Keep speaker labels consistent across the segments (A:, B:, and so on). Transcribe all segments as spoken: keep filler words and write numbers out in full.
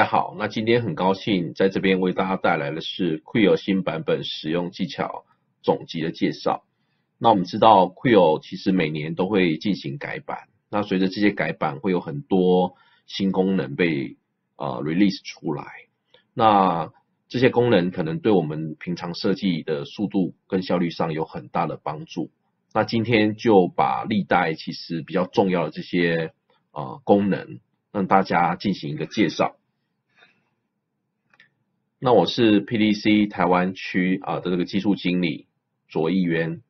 A: 大家好，那今天很高兴在这边为大家带来的是 Creo 新版本使用技巧总集的介绍。那我们知道 Creo 其实每年都会进行改版，那随着这些改版会有很多新功能被呃 release 出来，那这些功能可能对我们平常设计的速度跟效率上有很大的帮助。那今天就把历代其实比较重要的这些呃功能让大家进行一个介绍。那我是 P D C 台湾区啊的这个技术经理卓义渊。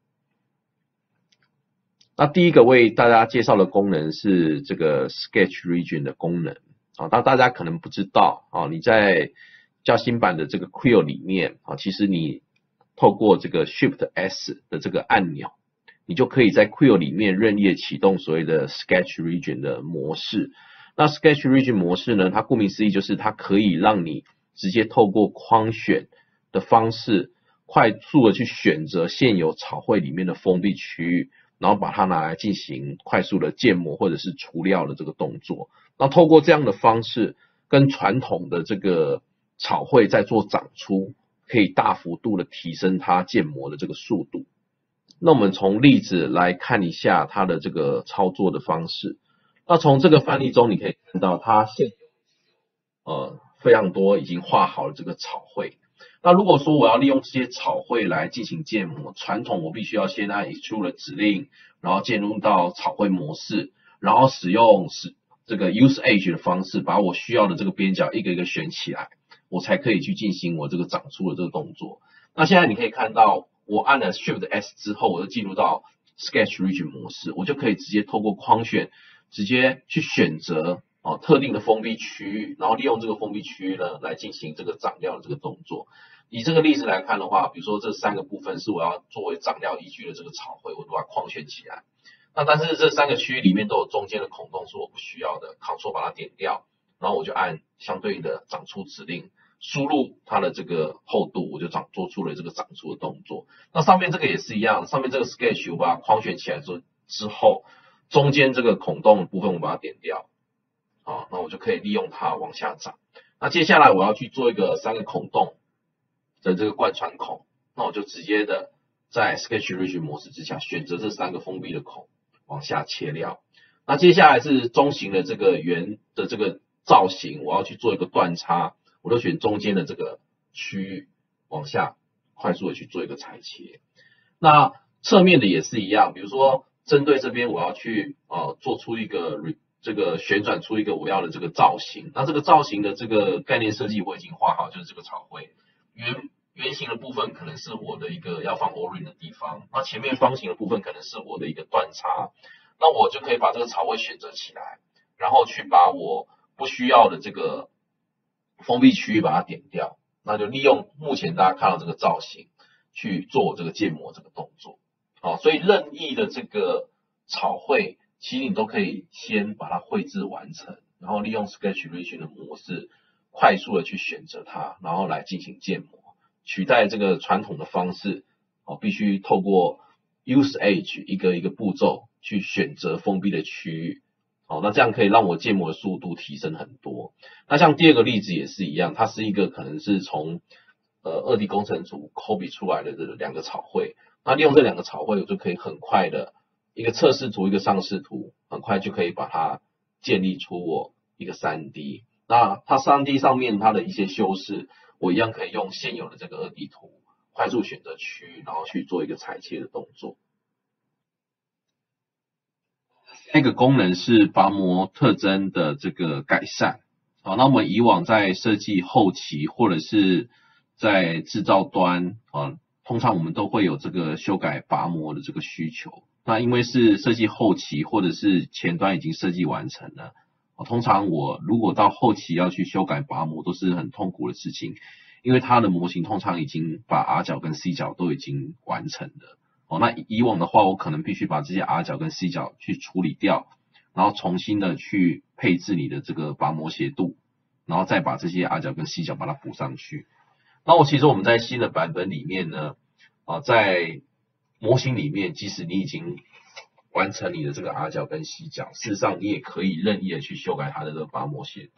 A: 那第一个为大家介绍的功能是这个 Sketch Region 的功能啊，但大家可能不知道啊，你在较新版的这个 Creo 里面啊，其实你透过这个 Shift S 的这个按钮，你就可以在 Creo 里面任意的启动所谓的 Sketch Region 的模式。那 Sketch Region 模式呢，它顾名思义就是它可以让你直接透过框选的方式，快速的去选择现有草绘里面的封闭区域，然后把它拿来进行快速的建模或者是除料的这个动作。那透过这样的方式，跟传统的这个草绘在做长出，可以大幅度的提升它建模的这个速度。那我们从例子来看一下它的这个操作的方式。那从这个范例中，你可以看到它现有呃非常多已经画好了这个草绘。那如果说我要利用这些草绘来进行建模，传统我必须要先按 Extrude 的指令，然后进入到草绘模式，然后使用使这个 Use Edge 的方式，把我需要的这个边角一个一个选起来，我才可以去进行我这个长出的这个动作。那现在你可以看到，我按了 Shift S 之后，我就进入到 Sketch Region 模式，我就可以直接透过框选，直接去选择哦特定的封闭区域，然后利用这个封闭区域呢来进行这个长料的这个动作。以这个例子来看的话，比如说这三个部分是我要作为长料依据的这个草绘，我都把它框选起来。那但是这三个区域里面都有中间的孔洞是我不需要的 ，Ctrl 把它点掉，然后我就按相对应的长出指令，输入它的这个厚度，我就长做出了这个长出的动作。那上面这个也是一样，上面这个 Sketch 我把它框选起来之之后，中间这个孔洞的部分我把它点掉，好，那我就可以利用它往下长。那接下来我要去做一个三个孔洞的这个贯穿孔，那我就直接的在 Sketch Region 模式之下选择这三个封闭的孔往下切料。那接下来是中型的这个圆的这个造型，我要去做一个断差，我就选中间的这个区域往下快速的去做一个裁切。那侧面的也是一样，比如说针对这边我要去呃做出一个这个旋转出一个我要的这个造型，那这个造型的这个概念设计我已经画好，就是这个草绘。圆圆形的部分可能是我的一个要放 O-ring 的地方，那前面方形的部分可能是我的一个断差，那我就可以把这个草绘选择起来，然后去把我不需要的这个封闭区域把它点掉，那就利用目前大家看到这个造型去做这个建模这个动作。好，所以任意的这个草绘，其实你都可以先把它绘制完成，然后利用 Sketch Region 的模式快速的去选择它，然后来进行建模，取代这个传统的方式，哦，必须透过 Use Edge 一个一个步骤去选择封闭的区域，哦，那这样可以让我建模的速度提升很多。那像第二个例子也是一样，它是一个可能是从呃二 D 工程组 copy 出来的这两个草绘，那利用这两个草绘，我就可以很快的一个测试图，一个上视图，很快就可以把它建立出我一个 三 D。那它 三 D 上面它的一些修饰，我一样可以用现有的这个二 D 图快速选择区域，然后去做一个裁切的动作。下一个功能是拔模特征的这个改善。好，那我们以往在设计后期或者是在制造端啊，通常我们都会有这个修改拔模的这个需求。那因为是设计后期或者是前端已经设计完成了，通常我如果到后期要去修改拔模都是很痛苦的事情，因为它的模型通常已经把 R 角跟 C 角都已经完成了。哦，那以往的话我可能必须把这些 R 角跟 C 角去处理掉，然后重新的去配置你的这个拔模斜度，然后再把这些 R 角跟 C 角把它补上去。那我其实我们在新的版本里面呢，啊，在模型里面即使你已经完成你的这个 R 角跟 C 角，事实上你也可以任意的去修改它的这个拔模斜度。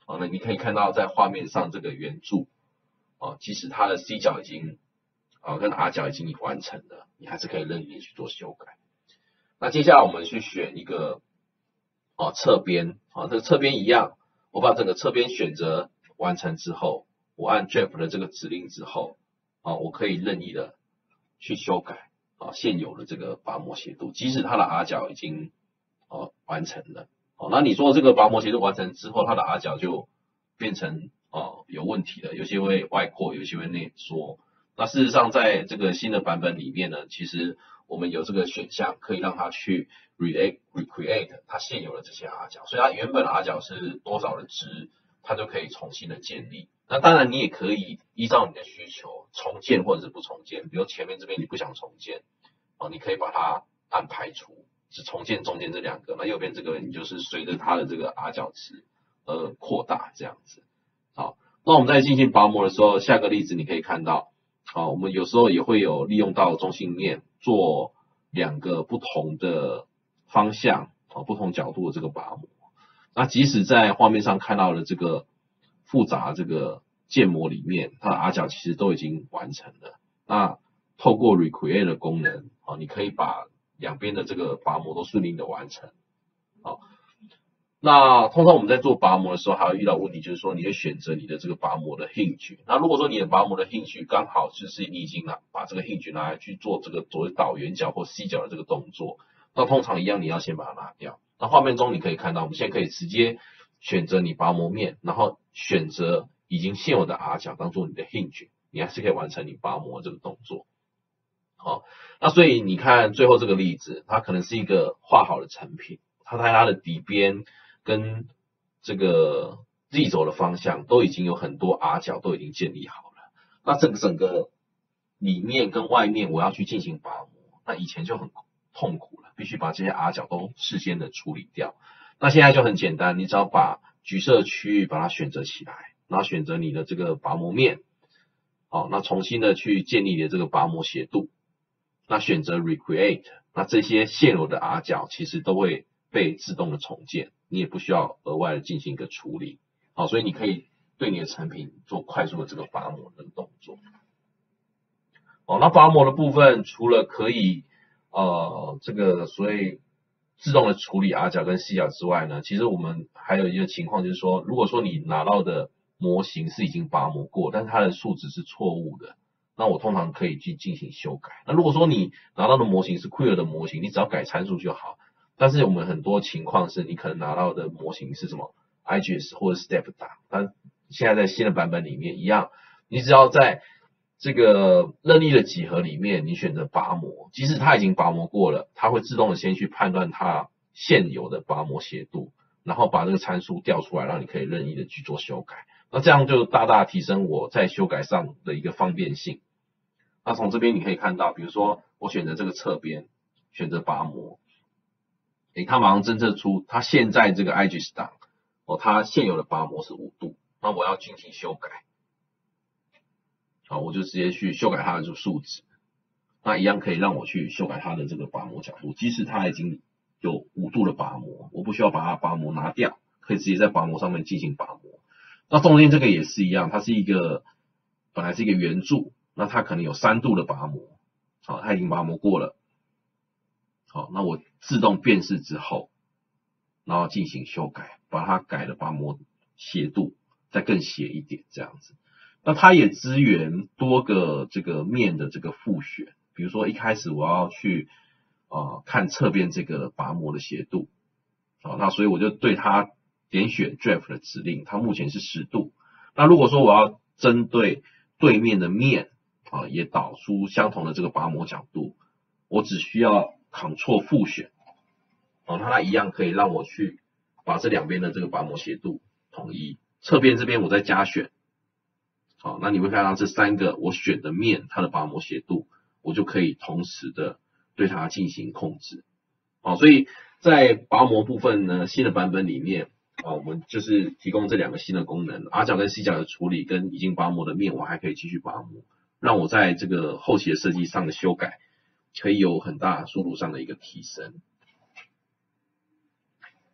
A: 好，那你可以看到在画面上这个圆柱，啊，即使它的 C 角已经啊跟 R 角已经完成了，你还是可以任意去做修改。那接下来我们去选一个啊侧边，啊这个侧边一样，我把整个侧边选择完成之后，我按 Draft 的这个指令之后，啊我可以任意的去修改啊现有的这个拔模斜度，即使它的 R 角已经啊完成了。好，那你说这个拔模斜度完成之后，它的 R 角就变成哦有问题了，有些会外扩，有些会内缩。那事实上，在这个新的版本里面呢，其实我们有这个选项，可以让它去 recreate recreate 它现有的这些 R 角，所以它原本的 R 角是多少的值，它就可以重新的建立。那当然，你也可以依照你的需求重建或者是不重建，比如前面这边你不想重建，哦，你可以把它按排除。只重建中间这两个，那右边这个你就是随着它的这个 R 角值而扩大这样子。好，那我们在进行拔模的时候，下个例子你可以看到，好，我们有时候也会有利用到中性面做两个不同的方向，啊，不同角度的这个拔模。那即使在画面上看到的这个复杂这个建模里面，它的 R 角其实都已经完成了。那透过 recreate 的功能，啊，你可以把两边的这个拔模都顺利的完成。好，那通常我们在做拔模的时候，还会遇到问题，就是说你会选择你的这个拔模的 hinge。那如果说你的拔模的 hinge 刚好就是你已经拿把这个 hinge 拿来去做这个所谓导圆角或 C 角的这个动作，那通常一样你要先把它拿掉。那画面中你可以看到，我们现在可以直接选择你拔模面，然后选择已经现有的 R 角当做你的 hinge， 你还是可以完成你拔模这个动作。好，那所以你看最后这个例子，它可能是一个画好的成品，它在它的底边跟这个 Z 轴的方向都已经有很多 R 角都已经建立好了。那这个整个里面跟外面我要去进行拔模，那以前就很痛苦了，必须把这些 R 角都事先的处理掉。那现在就很简单，你只要把橘色区域把它选择起来，然后选择你的这个拔模面，好，那重新的去建立你的这个拔模斜度。那选择 recreate， 那这些现有的 R 角其实都会被自动的重建，你也不需要额外的进行一个处理。好，所以你可以对你的成品做快速的这个拔模的动作。哦，那拔模的部分除了可以呃这个所谓自动的处理 R 角跟 C 角之外呢，其实我们还有一个情况就是说，如果说你拿到的模型是已经拔模过，但是它的数值是错误的，那我通常可以去进行修改。那如果说你拿到的模型是 Queer 的模型，你只要改参数就好。但是我们很多情况是你可能拿到的模型是什么 I G S 或者 Step 档，但现在在新的版本里面一样，你只要在这个任意的几何里面，你选择拔模，即使它已经拔模过了，它会自动的先去判断它现有的拔模斜度，然后把这个参数调出来，让你可以任意的去做修改。那这样就大大提升我在修改上的一个方便性。那从这边你可以看到，比如说我选择这个侧边，选择拔模，诶，它马上侦测出它现在这个 I G S 档，哦，它现有的拔模是五度，那我要进行修改，好，我就直接去修改它的这个数值，那一样可以让我去修改它的这个拔模角度，即使它已经有五度的拔模，我不需要把它拔模拿掉，可以直接在拔模上面进行拔模。那中间这个也是一样，它是一个本来是一个圆柱，那它可能有三度的拔模，好，它已经拔模过了，好，那我自动辨识之后，然后进行修改，把它改的拔模斜度再更斜一点，这样子。那它也支援多个这个面的这个复选，比如说一开始我要去呃看侧边这个拔模的斜度，好，那所以我就对它点选 Draft 的指令，它目前是十度。那如果说我要针对对面的面啊，也导出相同的这个拔模角度，我只需要 Ctrl 复选，哦，它一样可以让我去把这两边的这个拔模斜度统一。侧边这边我再加选，好，那你会看到这三个我选的面，它的拔模斜度，我就可以同时的对它进行控制。好，所以在拔模部分呢，新的版本里面，啊，我们就是提供这两个新的功能 ，R 角跟 C 角的处理，跟已经拔模的面，我还可以继续拔模，让我在这个后期的设计上的修改，可以有很大速度上的一个提升。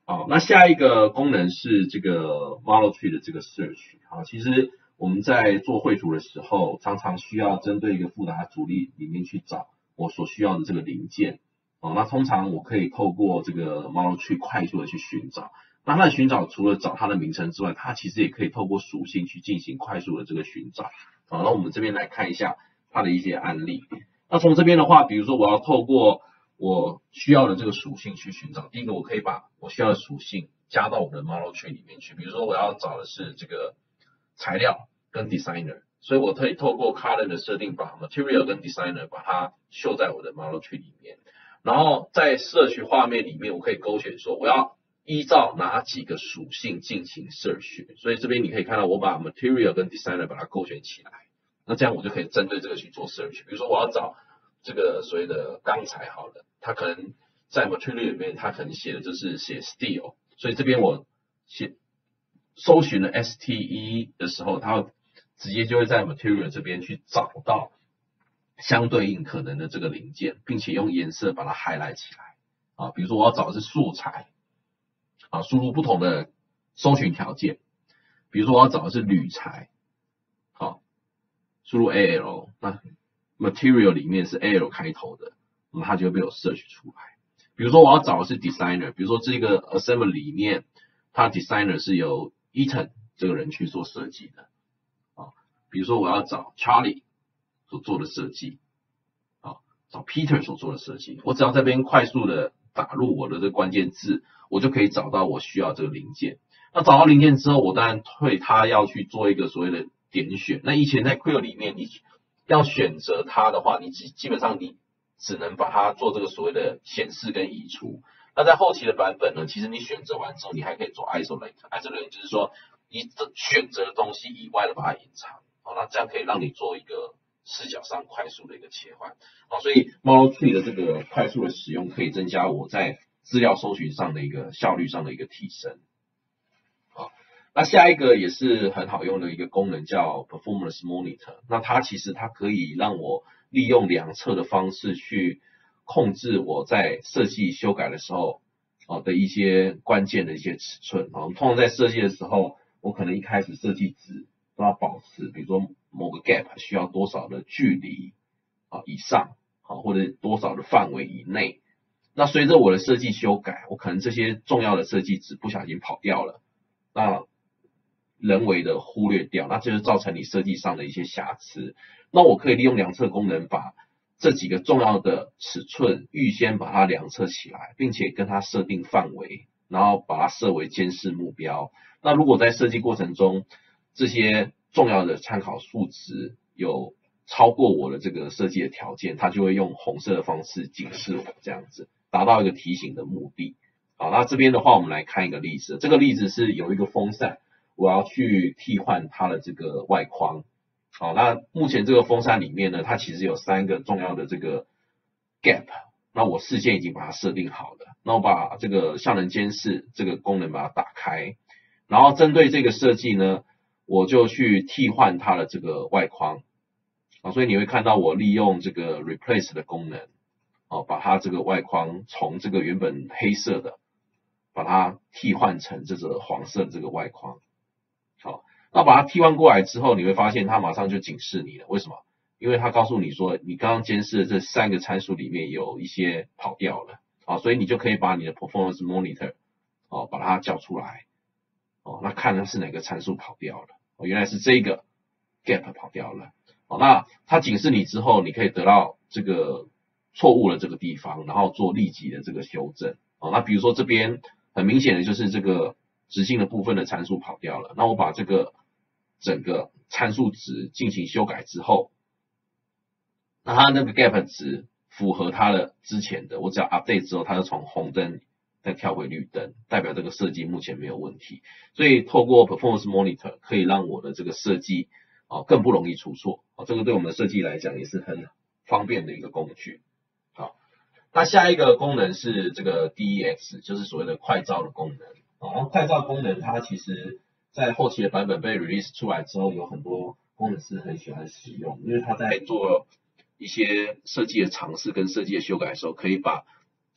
A: 好，那下一个功能是这个 Model Tree 的这个 Search。好，其实我们在做绘图的时候，常常需要针对一个复杂的组例里面去找我所需要的这个零件。哦，那通常我可以透过这个 Model Tree 快速的去寻找。那它的寻找除了找它的名称之外，它其实也可以透过属性去进行快速的这个寻找。好，那我们这边来看一下它的一些案例。那从这边的话，比如说我要透过我需要的这个属性去寻找。第一个，我可以把我需要的属性加到我的 Model Tree 里面去。比如说我要找的是这个材料跟 Designer， 所以我可以透过 Color 的设定，把 Material 跟 Designer 把它秀在我的 Model Tree 里面。然后在Search画面里面，我可以勾选说我要依照哪几个属性进行 Search。所以这边你可以看到我把 Material 跟 Designer 把它勾选起来，那这样我就可以针对这个去做 Search。比如说我要找这个所谓的钢材好了，它可能在 Material 里面它可能写的就是写 Steel， 所以这边我写搜寻了 S T E 的时候，它直接就会在 Material 这边去找到相对应可能的这个零件，并且用颜色把它 highlight 起来啊。比如说我要找的是素材啊，输入不同的搜寻条件，比如说我要找的是铝材，好，输入 A L， 那 Material 里面是 A L 开头的，那么它就会被我 search 出来。比如说我要找的是 Designer， 比如说这个 Assembly 里面它 Designer 是由 Eaton 这个人去做设计的啊。比如说我要找 Charlie 所做的设计，啊，找 Peter 所做的设计，我只要在这边快速的打入我的这个关键字，我就可以找到我需要这个零件。那找到零件之后，我当然会它要去做一个所谓的点选。那以前在 Creo 里面，你要选择它的话，你基基本上你只能把它做这个所谓的显示跟移除。那在后期的版本呢，其实你选择完之后，你还可以做 isolate。isolate 就是说，你这选择的东西以外的把它隐藏。好，那这样可以让你做一个视角上快速的一个切换。好，所以 Model Tree 的这个快速的使用，可以增加我在资料搜寻上的一个效率上的一个提升。好，那下一个也是很好用的一个功能叫 Performance Monitor。那它其实它可以让我利用量测的方式去控制我在设计修改的时候啊的一些关键的一些尺寸。啊，通常在设计的时候，我可能一开始设计值都要保持，比如说某个 gap 需要多少的距离啊以上啊，或者多少的范围以内。那随着我的设计修改，我可能这些重要的设计值不小心跑掉了，那人为的忽略掉，那就是造成你设计上的一些瑕疵。那我可以利用量测功能把这几个重要的尺寸预先把它量测起来，并且跟它设定范围，然后把它设为监视目标。那如果在设计过程中这些重要的参考数值有超过我的这个设计的条件，它就会用红色的方式警示我，这样子达到一个提醒的目的。好，那这边的话我们来看一个例子，这个例子是有一个风扇，我要去替换它的这个外框。好，那目前这个风扇里面呢，它其实有三个重要的这个 gap， 那我事先已经把它设定好了。那我把这个效能监视这个功能把它打开，然后针对这个设计呢，我就去替换它的这个外框。啊，所以你会看到我利用这个 replace 的功能，啊，把它这个外框从这个原本黑色的，把它替换成这个黄色的这个外框。好，那把它替换过来之后，你会发现它马上就警示你了。为什么？因为它告诉你说，你刚刚监视的这三个参数里面有一些跑掉了。啊，所以你就可以把你的 performance monitor 哦，把它叫出来。哦，那看的是哪个参数跑掉了。哦，原来是这个 gap 跑掉了。好，那它警示你之后，你可以得到这个错误的这个地方，然后做立即的这个修正。好，那比如说这边很明显的就是这个直径的部分的参数跑掉了，那我把这个整个参数值进行修改之后，那它那个 gap 值符合它的之前的，我只要 update 之后，它就从红灯再跳回绿灯，代表这个设计目前没有问题。所以透过 Performance Monitor 可以让我的这个设计啊更不容易出错。啊，这个对我们的设计来讲也是很方便的一个工具。好，那下一个功能是这个 D E X， 就是所谓的快照的功能。啊，然后快照功能它其实在后期的版本被 release 出来之后，有很多工程师很喜欢使用，因为它在做一些设计的尝试跟设计的修改的时候，可以把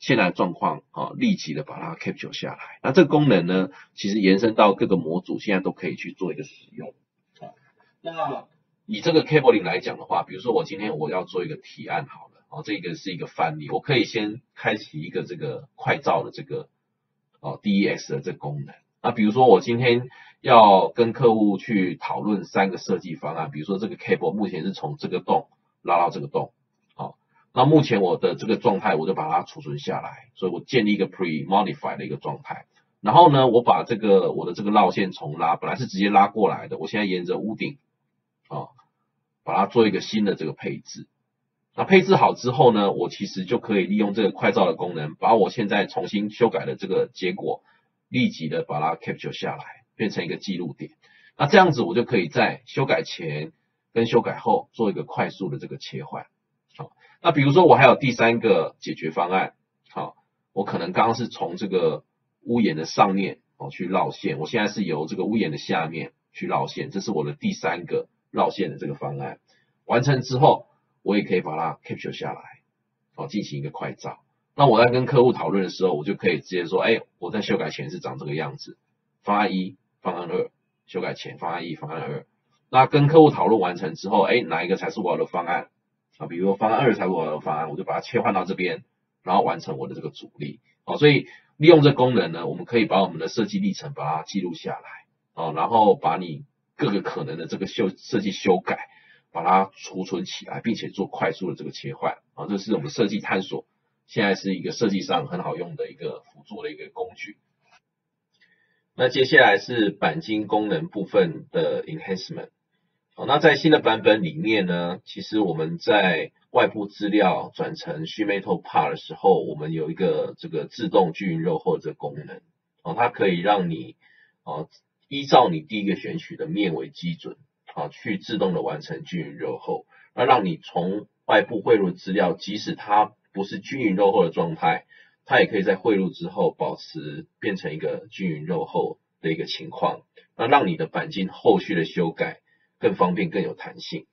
A: 现在的状况啊，立即的把它 capture 下来。那这个功能呢，其实延伸到各个模组，现在都可以去做一个使用。那以这个 cabling 来讲的话，比如说我今天我要做一个提案好了，哦，这个是一个范例，我可以先开启一个这个快照的这个哦 D E X 的这个功能。那比如说我今天要跟客户去讨论三个设计方案，比如说这个 cable 目前是从这个洞拉到这个洞，好，那目前我的这个状态我就把它储存下来，所以我建立一个 pre-modify 的一个状态。然后呢，我把这个我的这个绕线重拉，本来是直接拉过来的，我现在沿着屋顶啊，把它做一个新的这个配置。那配置好之后呢，我其实就可以利用这个快照的功能，把我现在重新修改的这个结果，立即的把它 capture 下来，变成一个记录点。那这样子我就可以在修改前跟修改后做一个快速的这个切换。好，那比如说我还有第三个解决方案，好，我可能刚刚是从这个屋檐的上面哦去绕线，我现在是由这个屋檐的下面去绕线，这是我的第三个绕线的这个方案。完成之后，我也可以把它 capture 下来，哦，进行一个快照。那我在跟客户讨论的时候，我就可以直接说，哎，我在修改前是长这个样子，方案一、方案二，修改前方案一、方案二。那跟客户讨论完成之后，哎，哪一个才是我要的方案啊？比如说方案二才是我要的方案，我就把它切换到这边，然后完成我的这个阻力。哦，所以利用这功能呢，我们可以把我们的设计历程把它记录下来，哦，然后把你各个可能的这个修设计修改，把它储存起来，并且做快速的这个切换。啊，这是我们设计探索现在是一个设计上很好用的一个辅助的一个工具。那接下来是钣金功能部分的 enhancement。好，那在新的版本里面呢，其实我们在外部资料转成 sheet metal part 的时候，我们有一个这个自动均匀肉厚的功能。哦，它可以让你哦依照你第一个选取的面为基准，啊，去自动的完成均匀肉厚，那让你从外部汇入资料，即使它不是均匀肉厚的状态，它也可以在汇入之后保持变成一个均匀肉厚的一个情况，那让你的钣金后续的修改更方便更有弹性。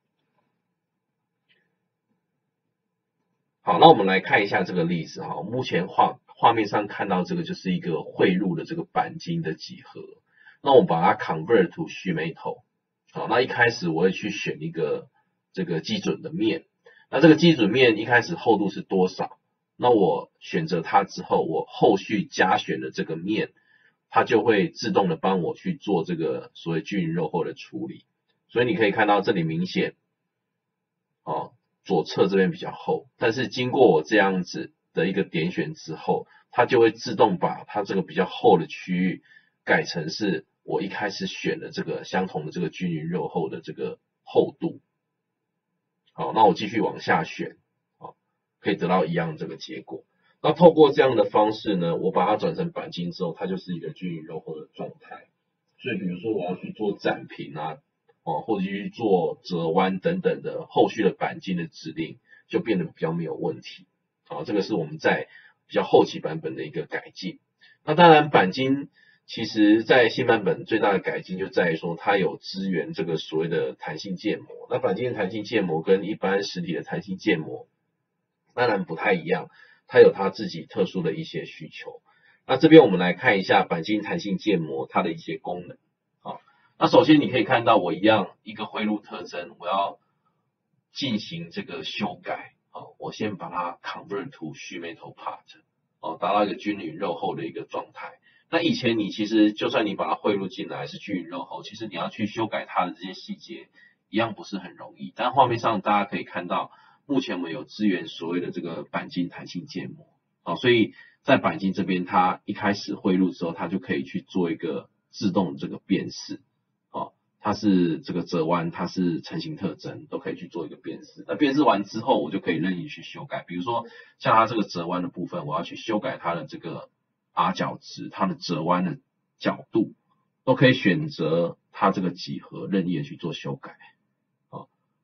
A: 好，那我们来看一下这个例子哈，目前画画面上看到这个就是一个汇入的这个钣金的几何，那我们把它 convert to sheet metal。好，那一开始我会去选一个这个基准的面，那这个基准面一开始厚度是多少？那我选择它之后，我后续加选的这个面，它就会自动的帮我去做这个所谓均匀肉厚的处理。所以你可以看到这里明显，哦，左侧这边比较厚，但是经过我这样子的一个点选之后，它就会自动把它这个比较厚的区域改成是我一开始选的这个相同的这个均匀肉厚的这个厚度。好，那我继续往下选，好，可以得到一样的这个结果。那透过这样的方式呢，我把它转成钣金之后，它就是一个均匀肉厚的状态。所以比如说我要去做展平啊，哦，或者去做折弯等等的后续的钣金的指令，就变得比较没有问题。好，这个是我们在比较后期版本的一个改进。那当然钣金其实在新版本最大的改进就在于说它有支援这个所谓的弹性建模。那钣金的弹性建模跟一般实体的弹性建模当然不太一样，它有它自己特殊的一些需求。那这边我们来看一下钣金弹性建模它的一些功能。好，那首先你可以看到我一样一个汇入特征，我要进行这个修改。好，我先把它 convert to sheet metal part， 哦，达到一个均匀肉厚的一个状态。那以前你其实就算你把它汇入进来是均匀肉厚，其实你要去修改它的这些细节一样不是很容易。但画面上大家可以看到，目前我们有支援所谓的这个钣金弹性建模，好，所以在钣金这边它一开始汇入之后，它就可以去做一个自动的这个辨识，好，它是这个折弯，它是成型特征，都可以去做一个辨识。那辨识完之后，我就可以任意去修改，比如说像它这个折弯的部分，我要去修改它的这个R 角值，它的折弯的角度，都可以选择它这个几何任意的去做修改，啊，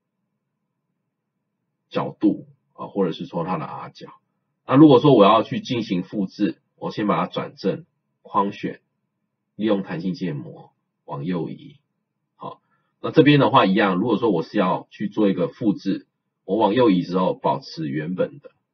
A: 角度啊，或者是说它的 R 角。那如果说我要去进行复制，我先把它转正，框选，利用弹性建模往右移。好，那这边的话一样，如果说我是要去做一个复制，我往右移之后保持原本的，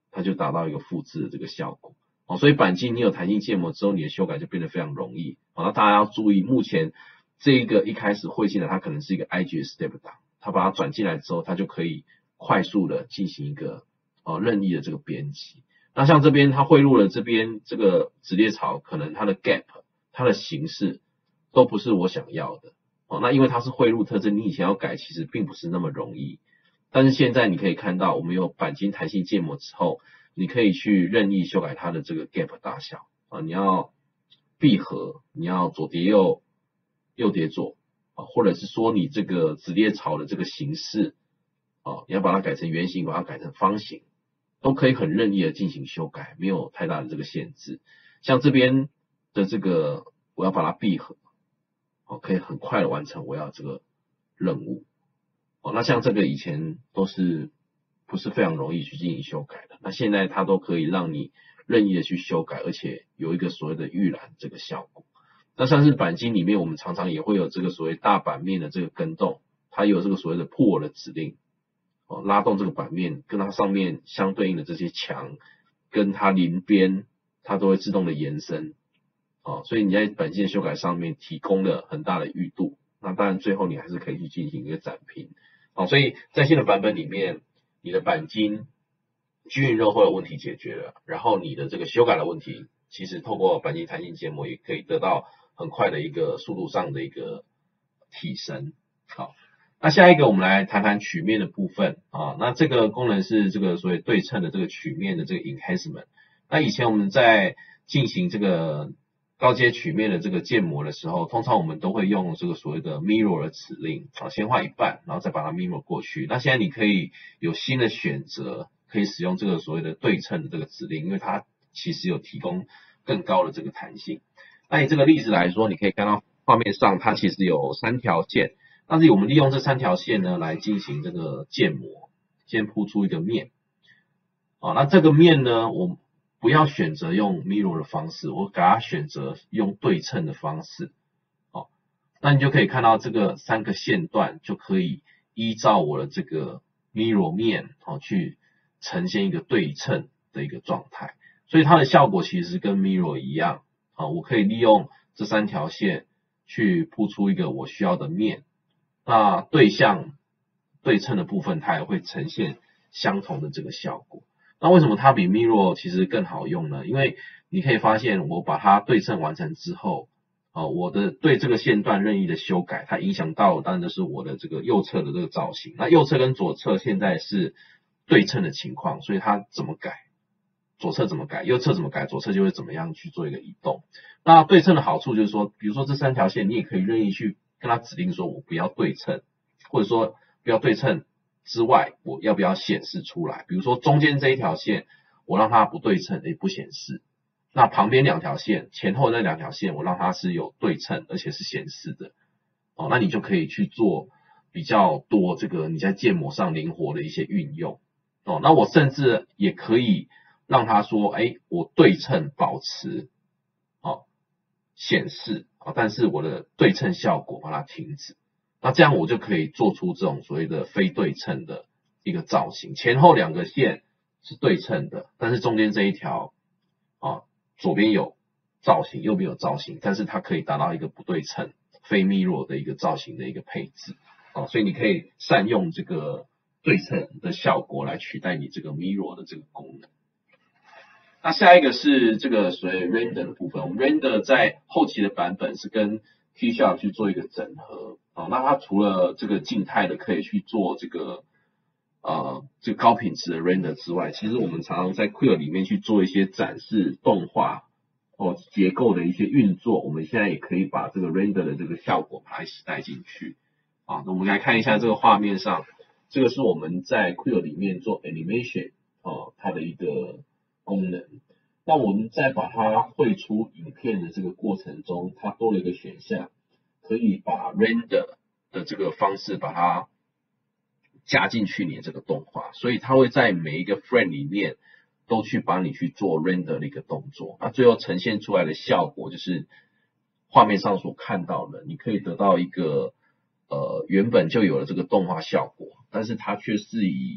A: 它就达到一个复制的这个效果。哦，所以钣金你有弹性建模之后，你的修改就变得非常容易。哦，那大家要注意，目前这一个一开始汇进来，它可能是一个 I G S step down， 它把它转进来之后，它就可以快速的进行一个呃任意的这个编辑。那像这边它汇入了这边这个子列槽，可能它的 gap 它的形式都不是我想要的。哦，那因为它是汇入特征，你以前要改其实并不是那么容易。但是现在你可以看到，我们有钣金弹性建模之后，你可以去任意修改它的这个 gap 大小啊，你要闭合，你要左叠右，右叠左啊，或者是说你这个子列槽的这个形式啊，你要把它改成圆形，把它改成方形，都可以很任意的进行修改，没有太大的这个限制。像这边的这个，我要把它闭合，哦，可以很快的完成我要这个任务。哦，那像这个以前都是不是非常容易去进行修改的，那现在它都可以让你任意的去修改，而且有一个所谓的预览这个效果。那像是钣金里面，我们常常也会有这个所谓大板面的这个跟动，它有这个所谓的 pull 的指令，哦，拉动这个板面，跟它上面相对应的这些墙，跟它邻边，它都会自动的延伸。哦，所以你在钣金的修改上面提供了很大的裕度。那当然最后你还是可以去进行一个展平。好，所以在新的版本里面，你的钣金均匀热货的问题解决了，然后你的这个修改的问题，其实透过钣金弹性建模也可以得到很快的一个速度上的一个提升。好，那下一个我们来谈谈曲面的部分啊。那这个功能是这个所谓对称的这个曲面的这个 enhancement。那以前我们在进行这个高阶曲面的这个建模的时候，通常我们都会用这个所谓的 mirror 的指令啊，先画一半，然后再把它 mirror 过去。那现在你可以有新的选择，可以使用这个所谓的对称的这个指令，因为它其实有提供更高的这个弹性。那以这个例子来说，你可以看到画面上它其实有三条线，但是我们利用这三条线呢来进行这个建模，先铺出一个面。啊，那这个面呢，我不要选择用 mirror 的方式，我给它选择用对称的方式。哦，那你就可以看到这个三个线段就可以依照我的这个 mirror 面哦去呈现一个对称的一个状态，所以它的效果其实跟 mirror 一样。啊，我可以利用这三条线去铺出一个我需要的面，那对象对称的部分它也会呈现相同的这个效果。那为什么它比 mirror 其实更好用呢？因为你可以发现我把它对称完成之后，呃，我的对这个线段任意的修改，它影响到当然就是我的这个右侧的这个造型。那右侧跟左侧现在是对称的情况，所以它怎么改，左侧怎么改，右侧怎么改，左侧就会怎么样去做一个移动。那对称的好处就是说，比如说这三条线，你也可以任意去跟它指令说我不要对称，或者说不要对称之外，我要不要显示出来？比如说中间这一条线，我让它不对称，也不显示。那旁边两条线，前后那两条线，我让它是有对称，而且是显示的。哦，那你就可以去做比较多这个你在建模上灵活的一些运用。哦，那我甚至也可以让它说，哎，我对称保持，哦，显示，哦，但是我的对称效果把它停止。那这样我就可以做出这种所谓的非对称的一个造型，前后两个线是对称的，但是中间这一条啊，左边有造型，右边有造型，但是它可以达到一个不对称、非 mirror 的一个造型的一个配置啊，所以你可以善用这个对称的效果来取代你这个 mirror 的这个功能。那下一个是这个所谓 render 的部分，我们 render 在后期的版本是跟T Sharp 去做一个整合啊，那它除了这个静态的可以去做这个呃这个高品质的 render 之外，其实我们常常在 Quill 里面去做一些展示动画哦结构的一些运作，我们现在也可以把这个 render 的这个效果把它带进去啊。那我们来看一下这个画面上，这个是我们在 Quill 里面做 animation 哦它的一个功能。那我们在把它绘出影片的这个过程中，它多了一个选项，可以把 render 的这个方式把它加进去你的这个动画，所以它会在每一个 frame 里面都去帮你去做 render 的一个动作，那最后呈现出来的效果就是画面上所看到的，你可以得到一个呃原本就有了这个动画效果，但是它却是以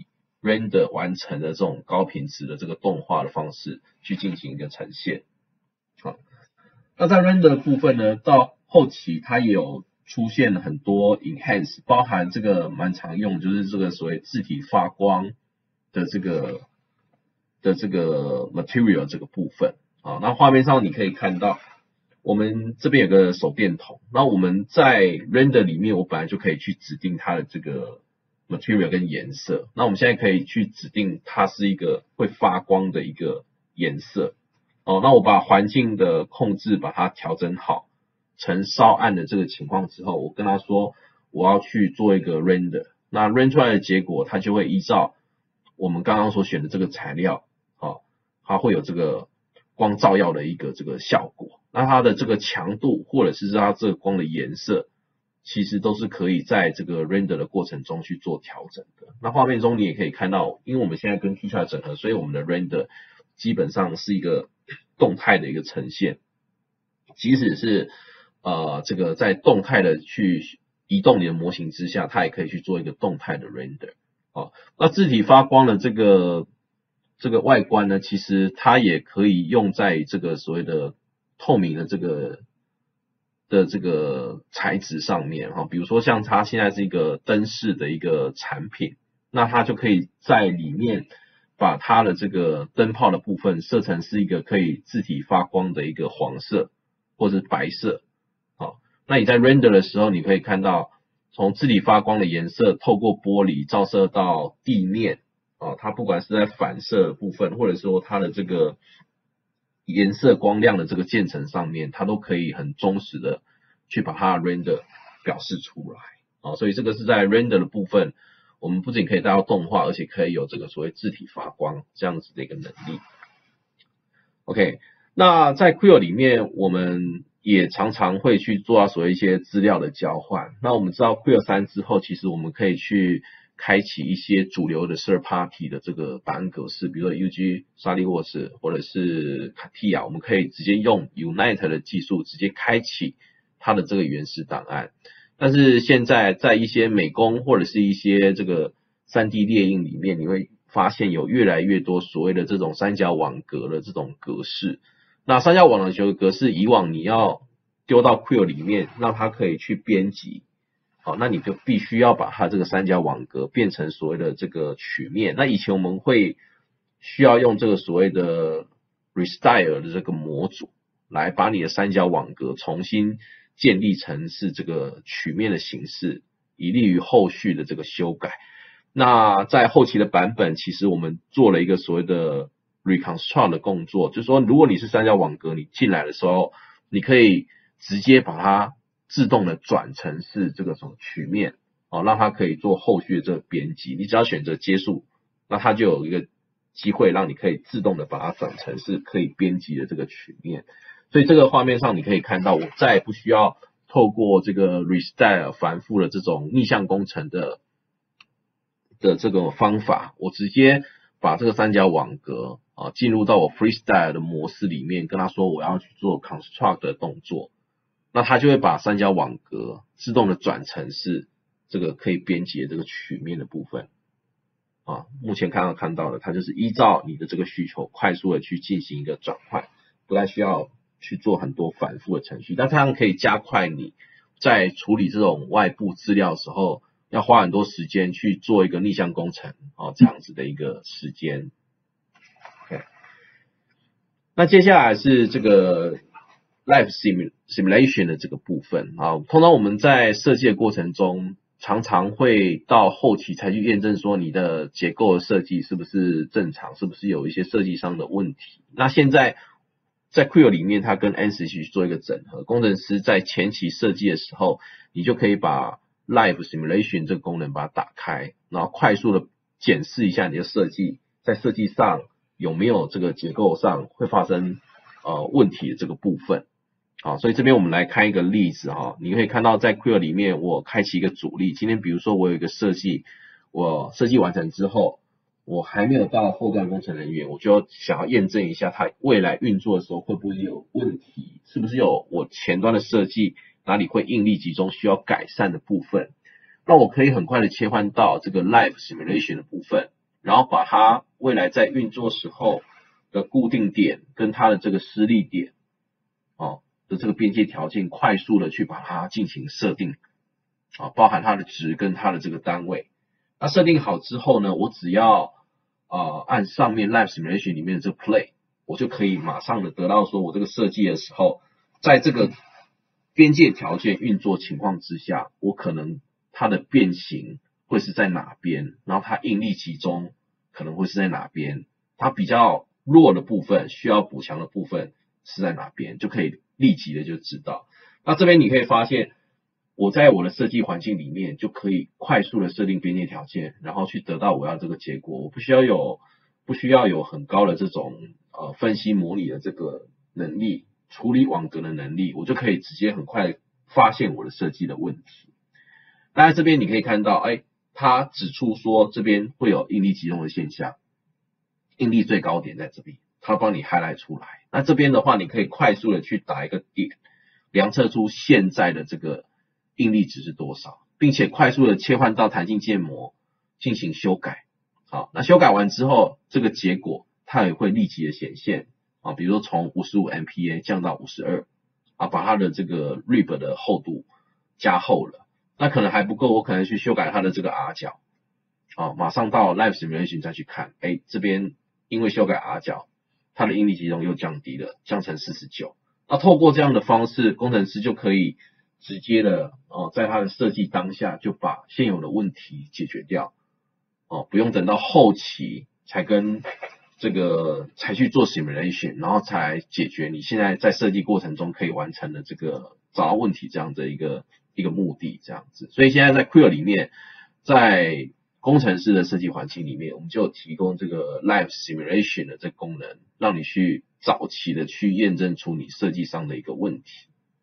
A: render 完成的这种高品质的这个动画的方式去进行一个呈现。好，那在 render 的部分呢，到后期它也有出现了很多 enhance， 包含这个蛮常用，就是这个所谓字体发光的这个的这个 material 这个部分。啊，那画面上你可以看到，我们这边有个手电筒，那我们在 render 里面，我本来就可以去指定它的这个 material 跟颜色，那我们现在可以去指定它是一个会发光的一个颜色。哦，那我把环境的控制把它调整好，成稍暗的这个情况之后，我跟他说我要去做一个 render， 那 render 出来的结果，它就会依照我们刚刚所选的这个材料，哦，它会有这个光照耀的一个这个效果。那它的这个强度或者是它这个光的颜色，其实都是可以在这个 render 的过程中去做调整的。那画面中你也可以看到，因为我们现在跟 T-Chart 整合，所以我们的 render 基本上是一个动态的一个呈现，即使是呃这个在动态的去移动你的模型之下，它也可以去做一个动态的 render。哦，那字体发光的这个这个外观呢，其实它也可以用在这个所谓的透明的这个的这个材质上面哈，比如说像它现在是一个灯饰的一个产品，那它就可以在里面把它的这个灯泡的部分设成是一个可以字体发光的一个黄色或者白色。好，那你在 render 的时候，你可以看到从字体发光的颜色透过玻璃照射到地面，哦，它不管是在反射的部分，或者说它的这个颜色光亮的这个渐层上面，它都可以很忠实的去把它的 render 表示出来。哦，所以这个是在 render 的部分，我们不仅可以带到动画，而且可以有这个所谓字体发光这样子的一个能力。OK， 那在 Quill 里面，我们也常常会去做到所谓一些资料的交换。那我们知道 Quill 三之后，其实我们可以去开启一些主流的 third party 的这个档案格式，比如说 U G SolidWorks 或者是 CATIA， 我们可以直接用 Unite 的技术直接开启它的这个原始档案。但是现在在一些美工或者是一些这个 三 D 列印里面，你会发现有越来越多所谓的这种三角网格的这种格式。那三角网格格式以往你要丢到 Quill 里面，让它可以去编辑，好，那你就必须要把它这个三角网格变成所谓的这个曲面。那以前我们会需要用这个所谓的 Restyle 的这个模组来把你的三角网格重新建立成是这个曲面的形式，以利于后续的这个修改。那在后期的版本，其实我们做了一个所谓的 reconstruct 的工作，就是说如果你是三角网格，你进来的时候，你可以直接把它自动的转成是这个什么曲面，哦，让它可以做后续的这个编辑。你只要选择结束，那它就有一个机会让你可以自动的把它转成是可以编辑的这个曲面。所以这个画面上你可以看到，我再也不需要透过这个 restyle 繁复的这种逆向工程的的这个方法，我直接把这个三角网格啊进入到我 freestyle 的模式里面，跟他说我要去做 construct 的动作，那他就会把三角网格自动的转成是这个可以编辑的这个曲面的部分啊。目前看到看到的，它就是依照你的这个需求快速的去进行一个转换，不太需要去做很多反复的程序，但这样可以加快你在处理这种外部资料的时候，要花很多时间去做一个逆向工程哦，这样子的一个时间。Okay. 那接下来是这个 Live Simulation 的这个部分啊，通常我们在设计的过程中，常常会到后期才去验证说你的结构的设计是不是正常，是不是有一些设计上的问题。那现在在 Quill 里面，它跟 ANSYS 去做一个整合，工程师在前期设计的时候，你就可以把 Live Simulation 这个功能把它打开，然后快速的检视一下你的设计，在设计上有没有这个结构上会发生呃问题的这个部分。好，所以这边我们来看一个例子哈，你可以看到在 Quill 里面，我开启一个主例，今天比如说我有一个设计，我设计完成之后，我还没有到后端工程人员，我就想要验证一下它未来运作的时候会不会有问题，是不是有我前端的设计哪里会应力集中需要改善的部分。那我可以很快的切换到这个 Live Simulation 的部分， 然后把它未来在运作时候的固定点跟它的这个施力点哦的这个边界条件快速的去把它进行设定啊，包含它的值跟它的这个单位。那设定好之后呢，我只要呃按上面 Live Simulation 里面的这个 Play， 我就可以马上的得到说我这个设计的时候，在这个边界条件运作情况之下，我可能它的变形会是在哪边，然后它应力集中可能会是在哪边，它比较弱的部分需要补强的部分是在哪边，就可以立即的就知道。那这边你可以发现，我在我的设计环境里面就可以快速的设定边界条件，然后去得到我要这个结果。我不需要有不需要有很高的这种呃分析模拟的这个能力，处理网格的能力，我就可以直接很快发现我的设计的问题。那在这边你可以看到，哎，它指出说这边会有应力集中的现象，应力最高点在这里，它帮你 highlight 出来。那这边的话，你可以快速的去打一个点，量测出现在的这个应力值是多少，并且快速的切换到弹性建模进行修改。好，那修改完之后，这个结果它也会立即的显现啊，比如说从 五十五 M P A 降到五十二啊，把它的这个 rib 的厚度加厚了。那可能还不够，我可能去修改它的这个 R 角啊，马上到 Live Simulation 再去看，哎，这边因为修改 R 角，它的应力集中又降低了，降成四十九。那透过这样的方式，工程师就可以直接的哦，在他的设计当下就把现有的问题解决掉哦，不用等到后期才跟这个才去做 simulation， 然后才解决你现在在设计过程中可以完成的这个找到问题这样的一个一个目的这样子。所以现在在 Creo 里面，在工程师的设计环境里面，我们就提供这个 Live Simulation 的这个功能，让你去早期的去验证出你设计上的一个问题。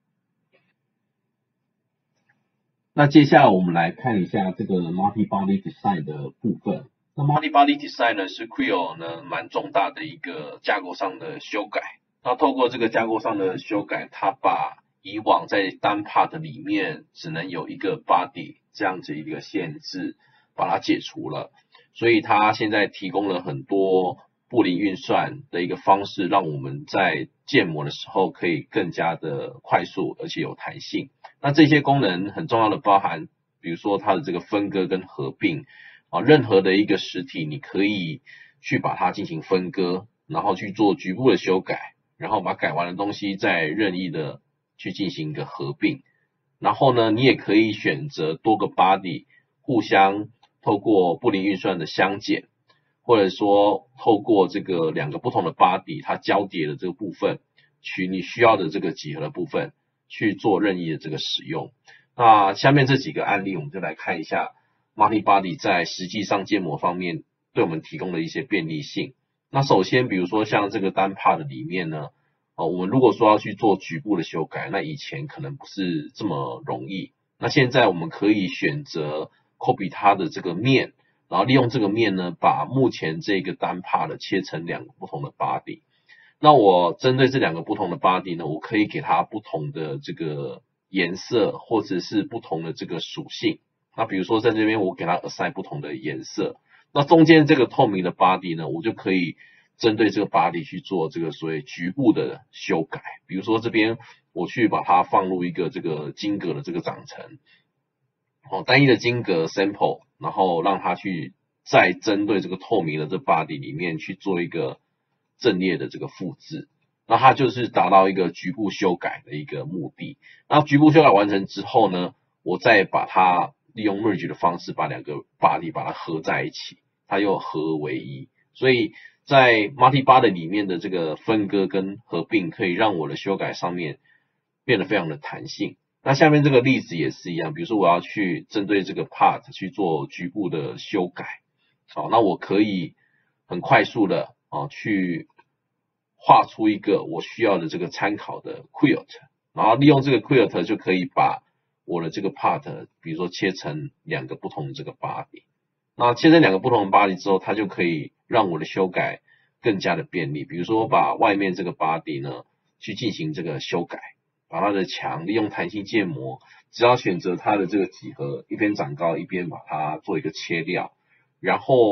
A: 那接下来我们来看一下这个 Multi-Body Design 的部分。那 Multi-Body Design 呢是 Creo 呢蛮重大的一个架构上的修改。那透过这个架构上的修改，它把以往在单 part 里面只能有一个 body 这样子一个限制，把它解除了。所以它现在提供了很多布林运算的一个方式，让我们在建模的时候可以更加的快速而且有弹性。那这些功能很重要的包含，比如说它的这个分割跟合并啊，任何的一个实体你可以去把它进行分割，然后去做局部的修改，然后把改完的东西再任意的去进行一个合并。然后呢，你也可以选择多个 body 互相透过布林运算的相减，或者说透过这个两个不同的 body 它交叠的这个部分，取你需要的这个几何的部分去做任意的这个使用。那下面这几个案例我们就来看一下 Multi-Body 在实际上建模方面对我们提供的一些便利性。那首先比如说像这个单 part 里面呢，哦，我们如果说要去做局部的修改，那以前可能不是这么容易。那现在我们可以选择 copy 它的这个面，然后利用这个面呢，把目前这个单 part 切成两个不同的 body。那我针对这两个不同的 body 呢，我可以给它不同的这个颜色，或者是不同的这个属性。那比如说在这边我给它 assign 不同的颜色，那中间这个透明的 body 呢，我就可以针对这个 body 去做这个所谓局部的修改。比如说这边我去把它放入一个这个晶格的这个长层，哦，单一的晶格 sample， 然后让它去再针对这个透明的这 body 里面去做一个阵列的这个复制，那它就是达到一个局部修改的一个目的。那局部修改完成之后呢，我再把它利用 merge 的方式把两个 body 把它合在一起，它又合为一。所以在 Multi-Body 里面的这个分割跟合并，可以让我的修改上面变得非常的弹性。那下面这个例子也是一样，比如说我要去针对这个 part 去做局部的修改，好，那我可以很快速的啊去画出一个我需要的这个参考的 quilt， 然后利用这个 quilt 就可以把我的这个 part 比如说切成两个不同的这个 body。那切成两个不同的 body 之后，它就可以让我的修改更加的便利。比如说把外面这个 body 呢去进行这个修改，把它的墙利用弹性建模，只要选择它的这个几何，一边长高一边把它做一个切掉，然后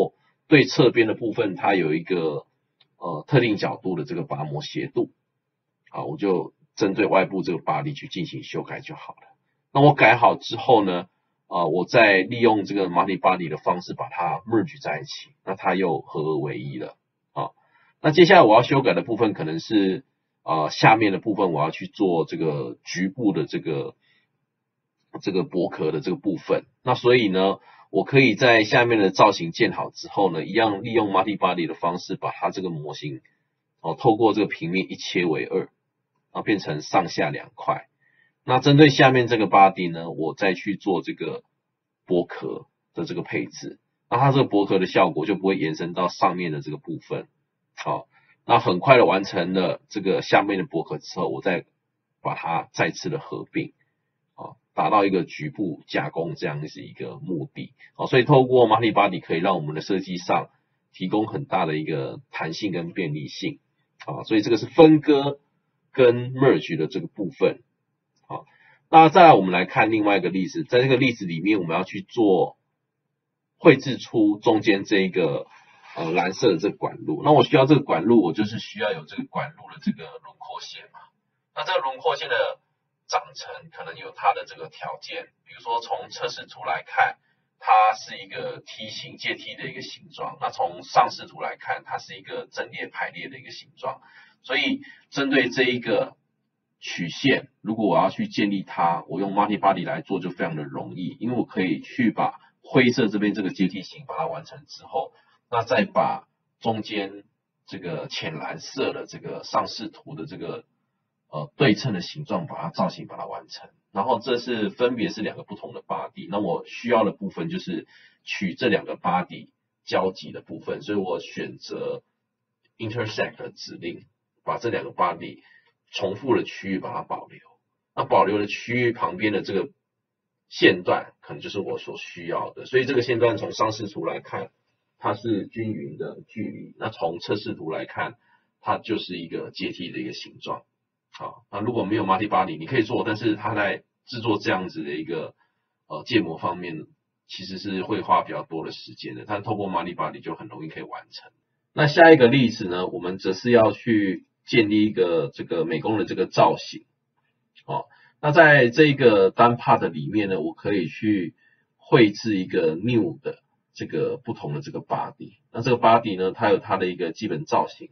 A: 对侧边的部分它有一个呃特定角度的这个拔模斜度，好，我就针对外部这个 body 去进行修改就好了。那我改好之后呢，啊、呃，我再利用这个 multi body 的方式把它 merge 在一起，那它又合而为一了。啊，那接下来我要修改的部分可能是啊、呃、下面的部分我要去做这个局部的这个这个薄壳的这个部分。那所以呢，我可以在下面的造型建好之后呢，一样利用 multi body 的方式把它这个模型哦透过这个平面一切为二，然后变成上下两块。那针对下面这个 body 呢，我再去做这个薄壳的这个配置，那它这个薄壳的效果就不会延伸到上面的这个部分。好，那很快的完成了这个下面的薄壳之后，我再把它再次的合并，啊，达到一个局部加工这样子一个目的。好，所以透过 multi body 可以让我们的设计上提供很大的一个弹性跟便利性。啊，所以这个是分割跟 merge 的这个部分。好，那再来我们来看另外一个例子，在这个例子里面我们要去做绘制出中间这一个呃蓝色的这个管路，那我需要这个管路，我就是需要有这个管路的这个轮廓线嘛。那这个轮廓线的长成可能有它的这个条件，比如说从测试图来看，它是一个梯形阶梯的一个形状，那从上视图来看，它是一个阵列排列的一个形状。所以针对这一个曲线，如果我要去建立它，我用 multi body 来做就非常的容易，因为我可以去把灰色这边这个阶梯形把它完成之后，那再把中间这个浅蓝色的这个上视图的这个呃对称的形状把它造型把它完成，然后这是分别是两个不同的 body， 那我需要的部分就是取这两个 body 交集的部分，所以我选择 intersect 的指令，把这两个 body 重复的区域把它保留，那保留的区域旁边的这个线段可能就是我所需要的，所以这个线段从上视图来看它是均匀的距离，那从测试图来看它就是一个阶梯的一个形状。好，那如果没有 multi body 你可以做，但是它在制作这样子的一个呃建模方面其实是会花比较多的时间的，但透过 multi body 就很容易可以完成。那下一个例子呢，我们则是要去建立一个这个美工的这个造型。哦，那在这个单 part 里面呢，我可以去绘制一个 new 的这个不同的这个 body。那这个 body 呢，它有它的一个基本造型。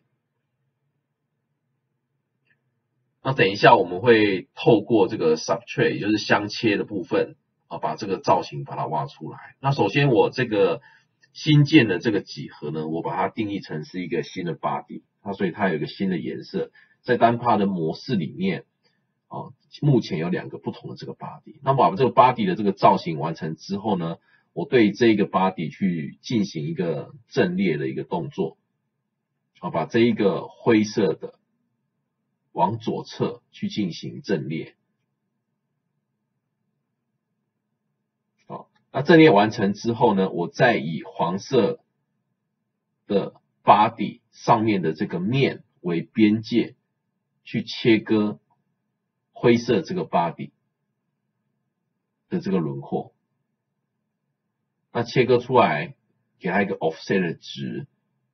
A: 那等一下我们会透过这个 subtract， 也就是镶切的部分啊，把这个造型把它挖出来。那首先我这个新建的这个几何呢，我把它定义成是一个新的 body， 它所以它有一个新的颜色，在单 part 的模式里面啊，目前有两个不同的这个 body。那把这个 body 的这个造型完成之后呢，我对这个 body 去进行一个阵列的一个动作，好，把这一个灰色的往左侧去进行阵列。好，那阵列完成之后呢，我再以黄色的 body 上面的这个面为边界，去切割灰色这个 body 的这个轮廓。那切割出来，给它一个 offset 的值。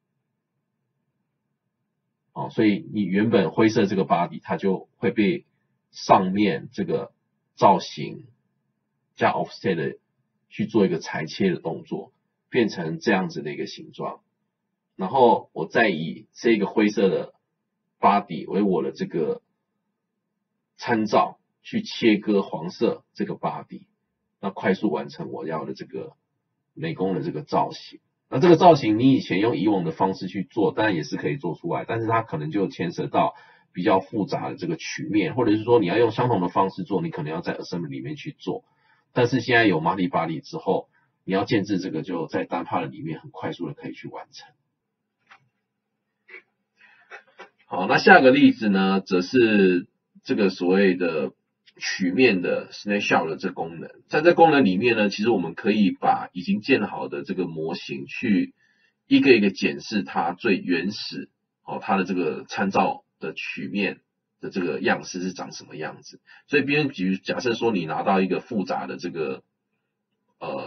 A: 哦，所以你原本灰色这个 body 它就会被上面这个造型加 offset 的去做一个裁切的动作，变成这样子的一个形状。然后我再以这个灰色的 body 为我的这个参照，去切割黄色这个 body， 那快速完成我要的这个美工的这个造型。那这个造型你以前用以往的方式去做，当然也是可以做出来，但是它可能就牵涉到比较复杂的这个曲面，或者是说你要用相同的方式做，你可能要在 assembly 里面去做。但是现在有 multi body 之后，你要建制这个就在单 part 里面很快速的可以去完成。好，那下个例子呢，则是这个所谓的曲面的 snapshot 的这功能。在这功能里面呢，其实我们可以把已经建好的这个模型去一个一个检视它最原始哦，它的这个参照的曲面的这个样式是长什么样子。所以别人比如假设说你拿到一个复杂的这个呃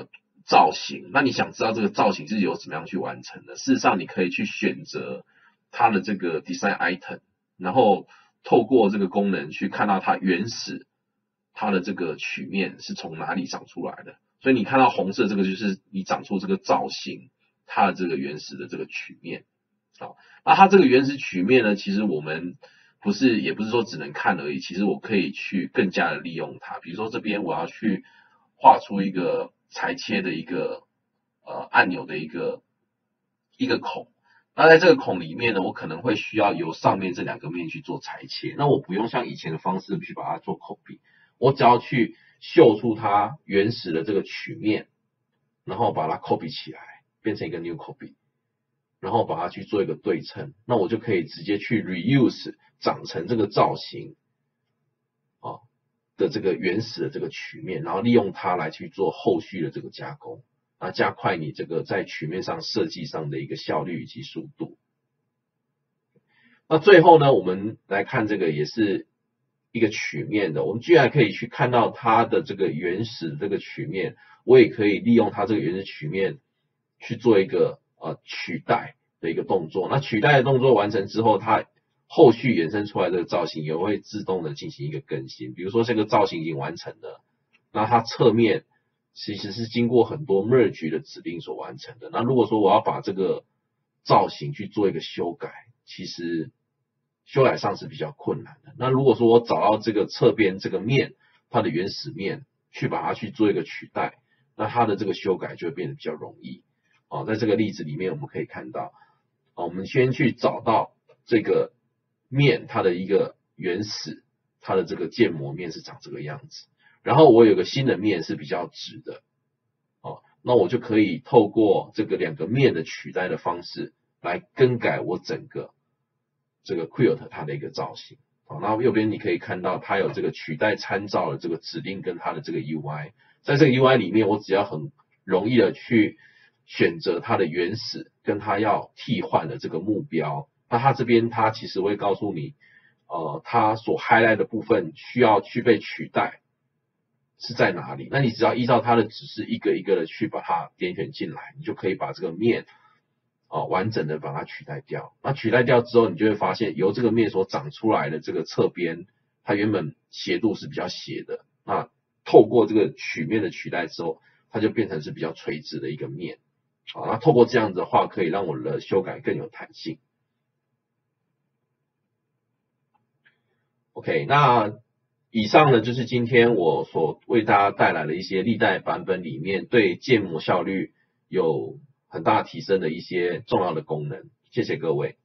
A: 造型，那你想知道这个造型是由怎么样去完成的？事实上，你可以去选择它的这个 design item， 然后透过这个功能去看到它原始它的这个曲面是从哪里长出来的。所以你看到红色这个就是你长出这个造型，它的这个原始的这个曲面。好，那它这个原始曲面呢，其实我们不是也不是说只能看而已，其实我可以去更加的利用它。比如说这边我要去画出一个裁切的一个呃按钮的一个一个孔，那在这个孔里面呢，我可能会需要由上面这两个面去做裁切，那我不用像以前的方式去把它做 copy， 我只要去秀出它原始的这个曲面，然后把它 copy 起来，变成一个 new copy， 然后把它去做一个对称，那我就可以直接去 reuse 长成这个造型啊的这个原始的这个曲面，然后利用它来去做后续的这个加工，那加快你这个在曲面上设计上的一个效率以及速度。那最后呢，我们来看这个也是一个曲面的，我们居然可以去看到它的这个原始的这个曲面，我也可以利用它这个原始曲面去做一个呃取代的一个动作。那取代的动作完成之后，它后续衍生出来的造型也会自动的进行一个更新。比如说这个造型已经完成了，那它侧面其实是经过很多 merge 的指令所完成的。那如果说我要把这个造型去做一个修改，其实修改上是比较困难的。那如果说我找到这个侧边这个面，它的原始面，去把它去做一个取代，那它的这个修改就会变得比较容易。哦，在这个例子里面我们可以看到，哦，我们先去找到这个面它的一个原始，它的这个建模面是长这个样子。然后我有个新的面是比较直的，哦，那我就可以透过这个两个面的取代的方式来更改我整个这个 Quilt 它的一个造型。好，那右边你可以看到它有这个取代参照的这个指令跟它的这个 U I， 在这个 U I 里面我只要很容易的去选择它的原始跟它要替换的这个目标，那它这边它其实会告诉你呃，它所 highlight 的部分需要去被取代是在哪里，那你只要依照它的指示一个一个的去把它点选进来，你就可以把这个面哦完整的把它取代掉。那取代掉之后，你就会发现由这个面所长出来的这个侧边，它原本斜度是比较斜的，那透过这个曲面的取代之后，它就变成是比较垂直的一个面。好，那透过这样子的话，可以让我的修改更有弹性。OK， 那以上呢就是今天我所为大家带来的一些历代版本里面对建模效率有很大提升的一些重要的功能。谢谢各位。